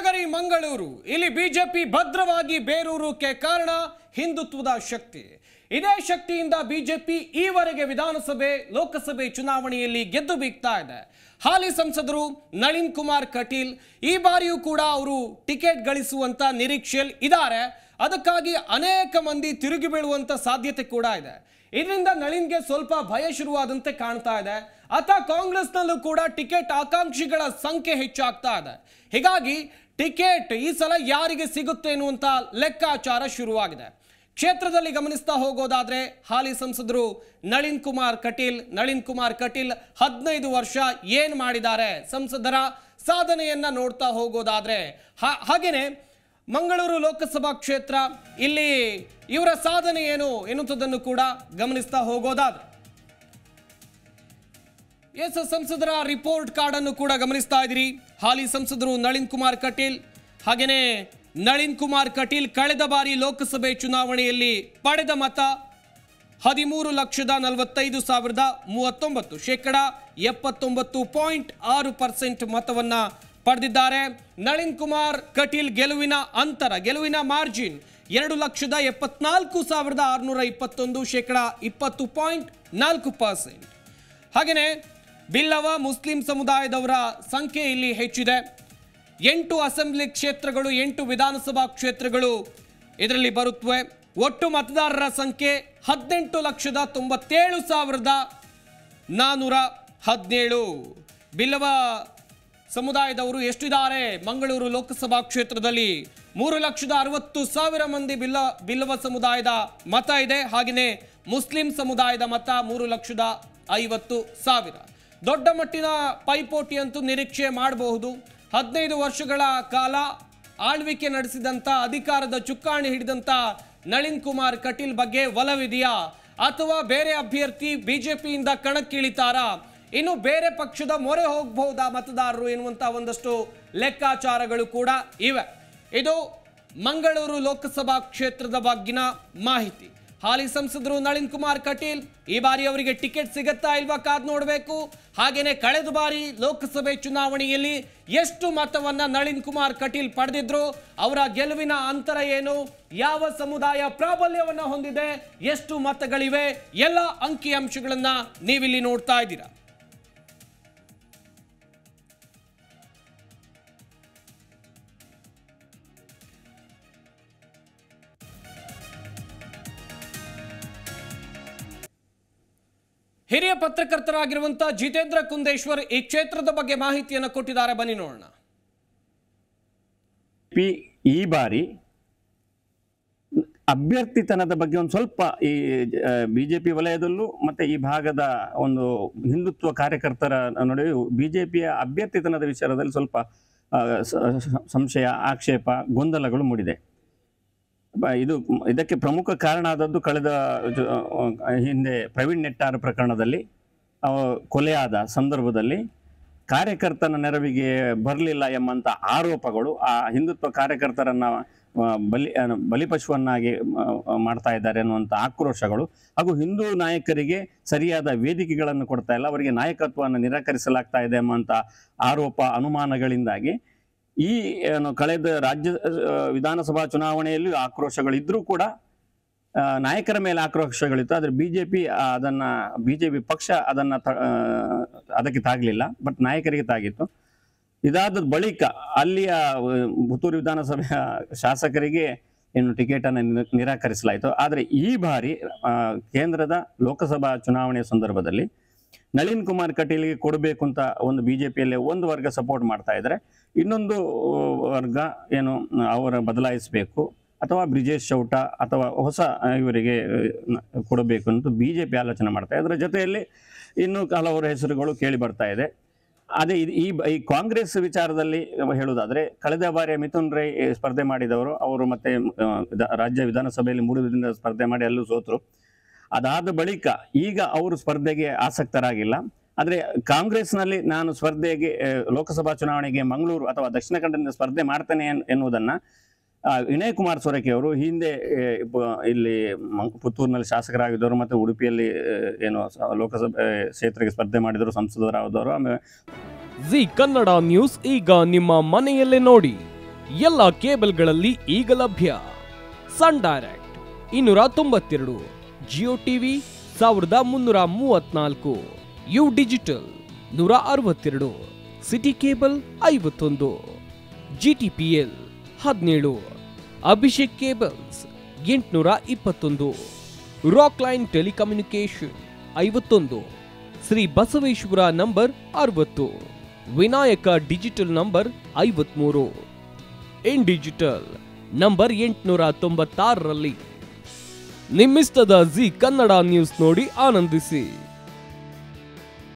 ಕೊರಟಗೆರೆ ಮಂಗಳೂರು ಇಲ್ಲಿ ಬಿಜೆಪಿ ಭದ್ರವಾಗಿ ಬೇರೂರುಕ್ಕೆ ಕಾರಣ ಹಿಂದುತ್ವದ ಶಕ್ತಿ. ಇದೇ ಶಕ್ತಿಯಿಂದ ಬಿಜೆಪಿ ಈವರೆಗೆ ವಿಧಾನಸಭೆ ಲೋಕಸಭೆ ಚುನಾವಣೆಯಲ್ಲಿ ಗೆದ್ದು ಬೀಗ್ತಾ ಇದೆ. ಹಾಲಿ ಸಂಸದರು ನಳಿನ್ ಕುಮಾರ್ ಕಟೀಲ್ ಈ ಬಾರಿಯೂ ಕೂಡ ಅವರು ಟಿಕೆಟ್ ಗಳಿಸುವಂತ ನಿರೀಕ್ಷೆಯಲ್ಲಿ ಇದ್ದಾರೆ. ಅದಕ್ಕಾಗಿ ಅನೇಕ ಮಂದಿ ತಿರುಗಿ ಬೀಳುವಂತ ಸಾಧ್ಯತೆ ಕೂಡ ಇದೆ. ಇದರಿಂದ ನಳಿನ್ಗೆ ಸ್ವಲ್ಪ ಭಯ ಶುರುವಾದಂತೆ ಕಾಣ್ತಾ ಇದೆ. ಅತ ಕಾಂಗ್ರೆಸ್ನಲ್ಲೂ ಕೂಡ ಟಿಕೆಟ್ ಆಕಾಂಕ್ಷಿಗಳ ಸಂಖ್ಯೆ ಹೆಚ್ಚಾಗ್ತಾ ಇದೆ. ಹೀಗಾಗಿ ಟಿಕೆಟ್ ಈ ಸಲ ಯಾರಿಗೆ ಸಿಗುತ್ತೆ ಎನ್ನುವಂತ ಲೆಕ್ಕಾಚಾರ ಶುರುವಾಗಿದೆ. ಕ್ಷೇತ್ರದಲ್ಲಿ ಗಮನಿಸ್ತಾ ಹೋಗೋದಾದ್ರೆ ಹಾಲಿ ಸಂಸದರು ನಳಿನ್ ಕುಮಾರ್ ಕಟೀಲ್ 15 ವರ್ಷ ಏನ್ ಮಾಡಿದ್ದಾರೆ ಸಂಸದರ ಸಾಧನೆಯನ್ನ ನೋಡ್ತಾ ಹೋಗೋದಾದ್ರೆ ಹಾಗೇನೆ ಮಂಗಳೂರು ಲೋಕಸಭಾ ಕ್ಷೇತ್ರ ಇಲ್ಲಿ ಇವರ ಸಾಧನೆ ಏನು ಎನ್ನುವುದನ್ನು ಕೂಡ ಗಮನಿಸ್ತಾ ಹೋಗೋದಾದ್ರೆ ಎಸ್ ಸಂಸದರ ರಿಪೋರ್ಟ್ ಕಾರ್ಡ್ ಅನ್ನು ಕೂಡ ಗಮನಿಸ್ತಾ ಇದ್ದೀರಿ. ಹಾಲಿ ಸಂಸದರು ನಳಿನ್ ಕುಮಾರ್ ಕಟೀಲ್ ಹಾಗೇನೆ ನಳಿನ್ ಕುಮಾರ್ ಕಟೀಲ್ ಕಳೆದ ಬಾರಿ ಲೋಕಸಭೆ ಚುನಾವಣೆಯಲ್ಲಿ ಪಡೆದ ಮತ 13,45,039 ಶೇಕಡ 79.6% ಮತವನ್ನ ಪಡೆದಿದ್ದಾರೆ. ನಳಿನ್ ಕುಮಾರ್ ಕಟೀಲ್ ಗೆಲುವಿನ ಮಾರ್ಜಿನ್ 2,74,621 ಶೇಕಡ 20.4%. ಹಾಗೆಯೇ ಬಿಲ್ಲವ ಮುಸ್ಲಿಂ ಸಮುದಾಯದವರ ಸಂಖ್ಯೆ ಇಲ್ಲಿ ಹೆಚ್ಚಿದೆ. 8 ಅಸೆಂಬ್ಲಿ ಕ್ಷೇತ್ರಗಳು 8 ವಿಧಾನಸಭಾ ಕ್ಷೇತ್ರಗಳು ಇದರಲ್ಲಿ ಬರುತ್ತವೆ. ಒಟ್ಟು ಮತದಾರರ ಸಂಖ್ಯೆ 18,97,417. ಬಿಲ್ಲವ ಸಮುದಾಯದವರು ಎಷ್ಟಿದ್ದಾರೆ ಮಂಗಳೂರು ಲೋಕಸಭಾ ಕ್ಷೇತ್ರದಲ್ಲಿ 3,60,000 ಮಂದಿ ಬಿಲ್ಲವ ಸಮುದಾಯದ ಮತ ಇದೆ. ಹಾಗೆಯೇ ಮುಸ್ಲಿಂ ಸಮುದಾಯದ ಮತ 3,50,000. ದೊಡ್ಡ ಮಟ್ಟಿನ ಪೈಪೋಟಿ ಅಂತೂ ನಿರೀಕ್ಷೆ ಮಾಡಬಹುದು. 15 ವರ್ಷಗಳ ಕಾಲ ಆಳ್ವಿಕೆ ನಡೆಸಿದಂತ ಅಧಿಕಾರದ ಚುಕ್ಕಾಣಿ ಹಿಡಿದಂತ ನಳಿನ್ ಕುಮಾರ್ ಕಟೀಲ್ ಬಗ್ಗೆ ಒಲವಿದೆಯಾ ಅಥವಾ ಬೇರೆ ಅಭ್ಯರ್ಥಿ ಬಿಜೆಪಿಯಿಂದ ಕಣಕ್ಕಿಳಿತಾರಾ, ಇನ್ನು ಬೇರೆ ಪಕ್ಷದ ಮೊರೆ ಹೋಗಬಹುದಾ ಮತದಾರರು ಎನ್ನುವಂತ ಒಂದಷ್ಟು ಲೆಕ್ಕಾಚಾರಗಳು ಕೂಡ ಇವೆ. ಇದು ಮಂಗಳೂರು ಲೋಕಸಭಾ ಕ್ಷೇತ್ರದ ಬಗ್ಗಿನ ಮಾಹಿತಿ. ಹಾಲಿ ಸಂಸದರು ನಳಿನ್ ಕುಮಾರ್ ಕಟೀಲ್ ಈ ಬಾರಿ ಅವರಿಗೆ ಟಿಕೆಟ್ ಸಿಗತ್ತಾ ಇಲ್ವಾ ಕಾದ್ ನೋಡಬೇಕು. ಹಾಗೇನೆ ಕಳೆದ ಬಾರಿ ಲೋಕಸಭೆ ಚುನಾವಣೆಯಲ್ಲಿ ಎಷ್ಟು ಮತವನ್ನ ನಳಿನ್ ಕುಮಾರ್ ಕಟೀಲ್ ಪಡೆದಿದ್ರು, ಅವರ ಗೆಲುವಿನ ಅಂತರ ಏನು, ಯಾವ ಸಮುದಾಯ ಪ್ರಾಬಲ್ಯವನ್ನ ಹೊಂದಿದೆ, ಎಷ್ಟು ಮತಗಳಿವೆ, ಎಲ್ಲ ಅಂಕಿಅಂಶಗಳನ್ನ ನೀವಿಲ್ಲಿ ನೋಡ್ತಾ ಇದ್ದೀರಾ. ಹಿರಿಯ ಪತ್ರಕರ್ತರಾಗಿರುವಂತಹ ಜಿತೇಂದ್ರ ಕುಂದೇಶ್ವರ್ ಈ ಕ್ಷೇತ್ರದ ಬಗ್ಗೆ ಮಾಹಿತಿಯನ್ನು ಕೊಟ್ಟಿದ್ದಾರೆ, ಬನ್ನಿ ನೋಡೋಣ. ಈ ಬಾರಿ ಅಭ್ಯರ್ಥಿತನದ ಬಗ್ಗೆ ಒಂದು ಸ್ವಲ್ಪ ಈ ಬಿಜೆಪಿ ವಲಯದಲ್ಲೂ ಮತ್ತೆ ಈ ಭಾಗದ ಒಂದು ಹಿಂದುತ್ವ ಕಾರ್ಯಕರ್ತರ ನಡುವೆ ಬಿಜೆಪಿಯ ಅಭ್ಯರ್ಥಿತನದ ವಿಚಾರದಲ್ಲಿ ಸ್ವಲ್ಪ ಸಂಶಯ, ಆಕ್ಷೇಪ, ಗೊಂದಲಗಳು ಮೂಡಿದೆ. ಇದಕ್ಕೆ ಪ್ರಮುಖ ಕಾರಣ ಆದದ್ದು ಕಳೆದ ಹಿಂದೆ ಪ್ರವೀಣ್ ನೆಟ್ಟಾರ್ ಪ್ರಕರಣದಲ್ಲಿ ಕೊಲೆಯಾದ ಸಂದರ್ಭದಲ್ಲಿ ಕಾರ್ಯಕರ್ತನ ನೆರವಿಗೆ ಬರಲಿಲ್ಲ ಎಂಬಂತ ಆರೋಪಗಳು ಆ ಹಿಂದುತ್ವ ಕಾರ್ಯಕರ್ತರನ್ನ ಬಲಿಪಶುವನ್ನಾಗಿ ಮಾಡ್ತಾ ಇದ್ದಾರೆ ಅನ್ನುವಂಥ ಆಕ್ರೋಶಗಳು ಹಾಗೂ ಹಿಂದೂ ನಾಯಕರಿಗೆ ಸರಿಯಾದ ವೇದಿಕೆಗಳನ್ನು ಕೊಡ್ತಾ ಇಲ್ಲ, ಅವರಿಗೆ ನಾಯಕತ್ವವನ್ನು ನಿರಾಕರಿಸಲಾಗ್ತಾ ಇದೆ ಎಂಬಂತ ಆರೋಪ ಅನುಮಾನಗಳಿಂದಾಗಿ ಈ ಕಳೆದ ರಾಜ್ಯ ವಿಧಾನಸಭಾ ಚುನಾವಣೆಯಲ್ಲಿ ಆಕ್ರೋಶಗಳಿದ್ರೂ ಕೂಡ ನಾಯಕರ ಮೇಲೆ ಆಕ್ರೋಶಗಳಿತ್ತು. ಆದರೆ ಬಿಜೆಪಿ ಪಕ್ಷ ಅದಕ್ಕೆ ತಾಗಲಿಲ್ಲ, ಬಟ್ ನಾಯಕರಿಗೆ ತಾಗಿತ್ತು. ಇದಾದ ಬಳಿಕ ಅಲ್ಲಿಯ ಪುತ್ತೂರು ವಿಧಾನಸಭೆಯ ಶಾಸಕರಿಗೆ ಟಿಕೆಟ್ ಅನ್ನು ನಿರಾಕರಿಸಲಾಯಿತು. ಆದರೆ ಈ ಬಾರಿ ಕೇಂದ್ರದ ಲೋಕಸಭಾ ಚುನಾವಣೆಯ ಸಂದರ್ಭದಲ್ಲಿ ನಳಿನ್ ಕುಮಾರ್ ಕಟೀಲ್ಗೆ ಕೊಡಬೇಕು ಅಂತ ಒಂದು ಬಿಜೆಪಿಯಲ್ಲಿ ಒಂದು ವರ್ಗ ಸಪೋರ್ಟ್ ಮಾಡ್ತಾ ಇದ್ದಾರೆ, ಇನ್ನೊಂದು ವರ್ಗ ಅವರ ಬದಲಾಯಿಸಬೇಕು ಅಥವಾ ಬ್ರಿಜೇಶ್ ಚೌಟ ಅಥವಾ ಹೊಸ ಇವರಿಗೆ ಕೊಡಬೇಕು ಅಂತ ಬಿಜೆಪಿ ಆಲೋಚನೆ ಮಾಡ್ತಾ ಇದೆ. ಅದರ ಜೊತೆಯಲ್ಲಿ ಇನ್ನೂ ಹಲವಾರು ಹೆಸರುಗಳು ಕೇಳಿ ಬರ್ತಾ ಇದೆ. ಅದೇ ಈ ಕಾಂಗ್ರೆಸ್ ವಿಚಾರದಲ್ಲಿ ಹೇಳುವುದಾದ್ರೆ ಕಳೆದ ಬಾರಿ ಮಿಥುನ್ ರೈ ಸ್ಪರ್ಧೆ ಮಾಡಿದವರು, ಅವರು ಮತ್ತೆ ರಾಜ್ಯ ವಿಧಾನಸಭೆಯಲ್ಲಿ 3 ದಿನದಿಂದ ಸ್ಪರ್ಧೆ ಮಾಡಿ ಅಲ್ಲೂ ಸೋತರು. ಅದಾದ ಬಳಿಕ ಈಗ ಅವರು ಸ್ಪರ್ಧೆಗೆ ಆಸಕ್ತರಾಗಿಲ್ಲ. ಆದರೆ ಕಾಂಗ್ರೆಸ್ನಲ್ಲಿ ನಾನು ಸ್ಪರ್ಧೆಗೆ ಲೋಕಸಭಾ ಚುನಾವಣೆಗೆ ಮಂಗಳೂರು ಅಥವಾ ದಕ್ಷಿಣ ಕನ್ನಡದಿಂದ ಸ್ಪರ್ಧೆ ಮಾಡ್ತೇನೆ ಎನ್ನುವುದನ್ನ ವಿನಯ್ ಕುಮಾರ್ ಸೊರಕೆ ಅವರು ಹಿಂದೆ ಇಲ್ಲಿ ಪುತ್ತೂರಿನಲ್ಲಿ ಶಾಸಕರಾಗಿದ್ದವರು ಮತ್ತು ಉಡುಪಿಯಲ್ಲಿ ಲೋಕಸಭೆ ಕ್ಷೇತ್ರಕ್ಕೆ ಸ್ಪರ್ಧೆ ಮಾಡಿದರು, ಸಂಸದರಾದವರು. ಜಿ ಕನ್ನಡ ನ್ಯೂಸ್ ಈಗ ನಿಮ್ಮ ಮನೆಯಲ್ಲೇ ನೋಡಿ. ಎಲ್ಲ ಕೇಬಲ್ಗಳಲ್ಲಿ ಈಗ ಲಭ್ಯ. Sun Direct 292, Jio TV 1334, U digital 162, city cable 51, GTPL 17, Abhishek cables 821, rock line telecommunication 51, Shri Basaveshwara number 60, Vinayaka digital number 53, in digital number 896ರಲ್ಲಿ. ನಿಮ್ಮಿಸ್ತದ ಜಿ ಕನ್ನಡ ನ್ಯೂಸ್ ನೋಡಿ ಆನಂದಿಸಿ.